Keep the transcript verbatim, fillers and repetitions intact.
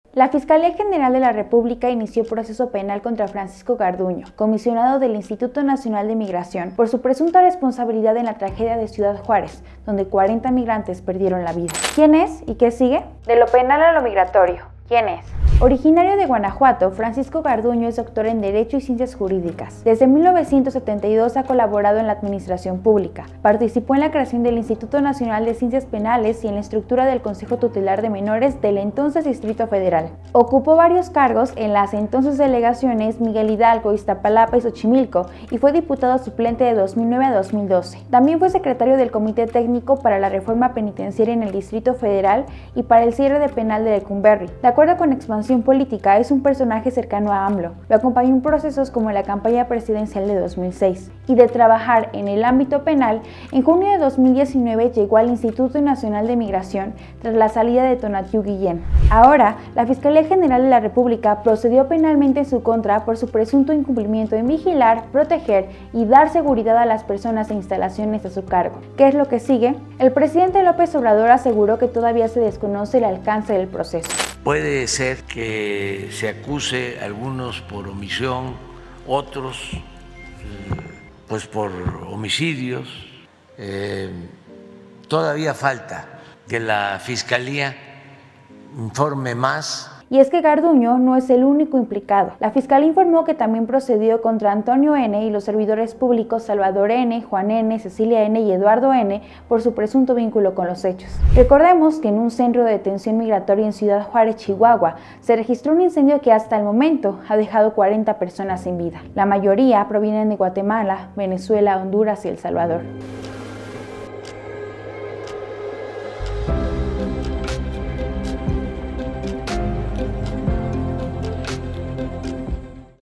La Fiscalía General de la República inició proceso penal contra Francisco Garduño, comisionado del Instituto Nacional de Migración, por su presunta responsabilidad en la tragedia de Ciudad Juárez, donde cuarenta migrantes perdieron la vida. ¿Quién es y qué sigue? De lo penal a lo migratorio. ¿Quién es? Originario de Guanajuato, Francisco Garduño es doctor en Derecho y Ciencias Jurídicas. Desde mil novecientos setenta y dos ha colaborado en la administración pública. Participó en la creación del Instituto Nacional de Ciencias Penales y en la estructura del Consejo Tutelar de Menores del entonces Distrito Federal. Ocupó varios cargos en las entonces delegaciones Miguel Hidalgo, Iztapalapa y Xochimilco y fue diputado suplente de dos mil nueve a dos mil doce. También fue secretario del Comité Técnico para la Reforma Penitenciaria en el Distrito Federal y para el cierre de penal de Lecumberri. De acuerdo con Expansión Política, es un personaje cercano a AMLO. Lo acompañó en procesos como la campaña presidencial de dos mil seis. Y de trabajar en el ámbito penal, en junio de dos mil diecinueve llegó al Instituto Nacional de Migración tras la salida de Tonatiuh Guillén. Ahora, la Fiscalía General de la República procedió penalmente en su contra por su presunto incumplimiento en vigilar, proteger y dar seguridad a las personas e instalaciones a su cargo. ¿Qué es lo que sigue? El presidente López Obrador aseguró que todavía se desconoce el alcance del proceso. Puede ser que se acuse a algunos por omisión, otros pues por homicidios. Eh, todavía falta que la Fiscalía informe más. Y es que Garduño no es el único implicado. La Fiscalía informó que también procedió contra Antonio N. y los servidores públicos Salvador N., Juan N., Cecilia N. y Eduardo N. por su presunto vínculo con los hechos. Recordemos que en un centro de detención migratoria en Ciudad Juárez, Chihuahua, se registró un incendio que hasta el momento ha dejado cuarenta personas sin vida. La mayoría provienen de Guatemala, Venezuela, Honduras y El Salvador.